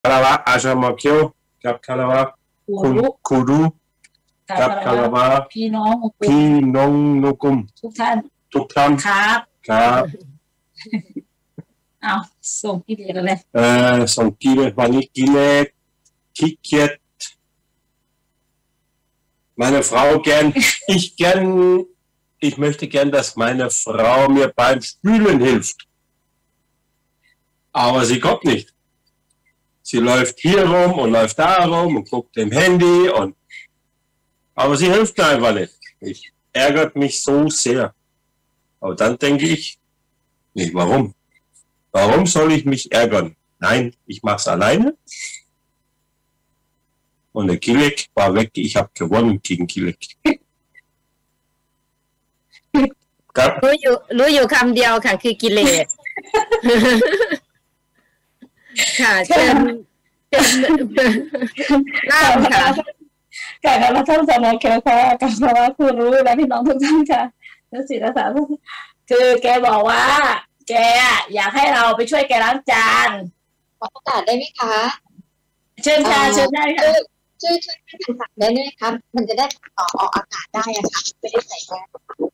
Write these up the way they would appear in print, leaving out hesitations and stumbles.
คาราวะอาชามาเคียวกับคาราวะคุณคูรุกับคาราวะพี่น้องนุกุมทุกท่านครับเอาส่งกิเลสอะไรส่งกิเลสวันนี้กิเลสขี้เกียจ Meine Frau ich möchte gern, dass meine Frau mir beim Spülen hilft. Aber sie kommt nicht. Sie läuft hier rum und läuft da rum und guckt im Handy aber sie hilft mir einfach nicht. Ich ärgert mich so sehr. Aber dann denke ich, nicht warum? Warum soll ich mich ärgern? Nein, ich mache es alleine. Und der Kilek war weg. Ich habe gewonnen gegen Kilek. รู้อยู่คำเดียวค่ะคือกิเลสค่ะเชิญเล่าค่ะค่ะแล้วท่านสมเกียวค่ะกับว่าคุณรู้และพี่น้องทุกท่านค่ะนักศิลปะคือแกบอกว่าแกอยากให้เราไปช่วยแกล้างจานขอโอกาสได้ไหมคะเชิญค่ะเชิญได้ค่ะช่วยให้ทางฝั่งได้ไหมครับมันจะได้ต่อออกอากาศได้อะค่ะไม่ได้ใส่แว่น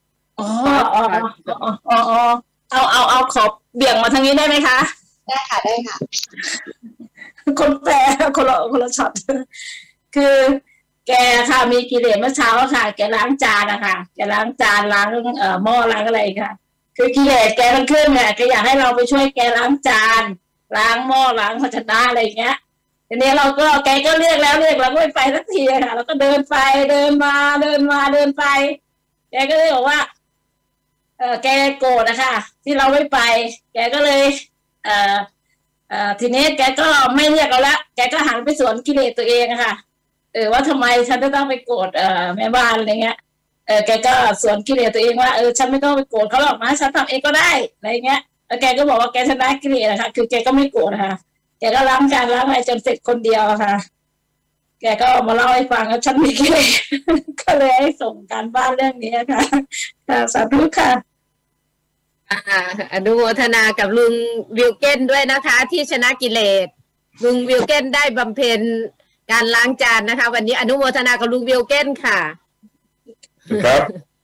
เอาขอบเบี่ยงมาทางนี้ได้ไหมคะได้ค่ะคนแปลคนละช็อตคือแกค่ะมีกิเลสเมื่อเช้าค่ะแกล้างจานนะคะแกล้างจานล้างหม้อล้างอะไรค่ะคือกิเลสแกมันขึ้นเนี่ยแกอยากให้เราไปช่วยแกล้างจานล้างหม้อล้างภาชนะอะไรอย่างเงี้ยทีนี้แกก็เรียกเราก็ไม่ไปสักทีค่ะเราก็เดินไปเดินมาไปแกก็เลยบอกว่าแกโกรธนะคะที่เราไม่ไปแกก็เลยทีนี้แกก็ไม่เรียกเราละแกก็หันไปสวนกิเลสตัวเองค่ะว่าทำไมฉันจะต้องไปโกรธแม่บ้านอะไรเงี้ยแกก็สวนกิเลสตัวเองว่าฉันไม่ต้องไปโกรธเขาหรอกนะฉันทำเองก็ได้อะไรเงี้ยแล้วแกก็บอกว่าแกชนะกิเลสนะคะคือแกก็ไม่โกรธค่ะแกก็ล้างจานล้างอะไรจนเสร็จคนเดียวค่ะแกก็มาเล่าให้ฟังว่าฉันมีกิเลสก็เลยให้ส่งการบ้านเรื่องนี้ค่ะสาธุค่ะอนุโมทนากับลุงวิลเกนด้วยนะคะที่ชนะกิเลสลุงวิลเกนได้บำเพ็ญการล้างจานนะคะวันนี้อนุโมทนากับลุงวิลเกนค่ะครับ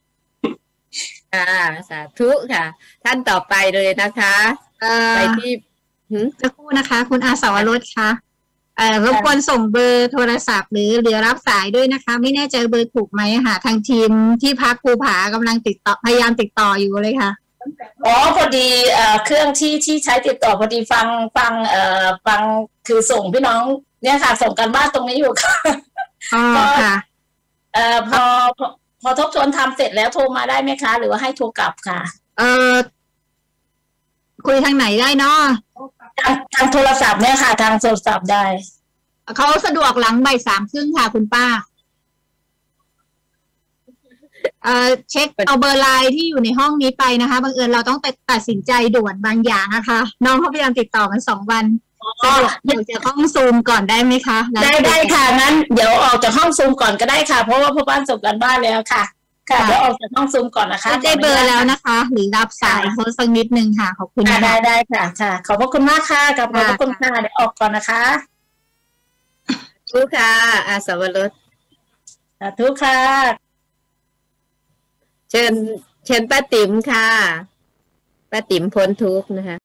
สาธุค่ะท่านต่อไปเลยนะคะไปที่สักครู่นะคะคุณอาสาวรสค่ะรบกวนส่งเบอร์โทรศัพท์หรือรับสายด้วยนะคะไม่แน่ใจเบอร์ถูกไหมค่ะทางทีมที่พักภูผากำลังพยายามติดต่ออยู่เลยค่ะพอดีเครื่องที่ใช้ติดต่อพอดีฟังคือส่งพี่น้องเนี่ยค่ะส่งกันบ้านตรงนี้อยู่ค่ะค่ะพอทบทวนทำเสร็จแล้วโทรมาได้ไหมคะหรือว่าให้โทรกลับค่ะคุยทางไหนได้เนาะทางโทรศัพท์เนี่ยค่ะทางโทรศัพท์ได้เขาสะดวกหลังบ่าย 3:30ค่ะคุณป้าเช็คเอาเบอร์ไลน์ที่อยู่ในห้องนี้ไปนะคะบังเอิญเราต้องตัดสินใจด่วนบางอย่างนะคะน้องเขาพยายามติดต่อกัน2 วันเดี๋ยวจะห้องซูมก่อนได้ไหมคะได้ค่ะงั้นเดี๋ยวออกจากห้องซูมก่อนก็ได้ค่ะเพราะว่าพ่อบ้านส่งกันบ้านแล้วค่ะเดี๋ยวออกจากห้องซูมก่อนนะคะได้เบอร์แล้วนะคะหรือรับสายเขาสักนิดนึงค่ะขอบคุณได้ค่ะขอบพระคุณมากค่ะกับขอบพระคุณค่ะเดี๋ยวออกก่อนนะคะทุกค่ะอาสาวรสทุกค่ะเชิญป้าติ๋มค่ะป้าติ๋มพ้นทุกข์นะคะ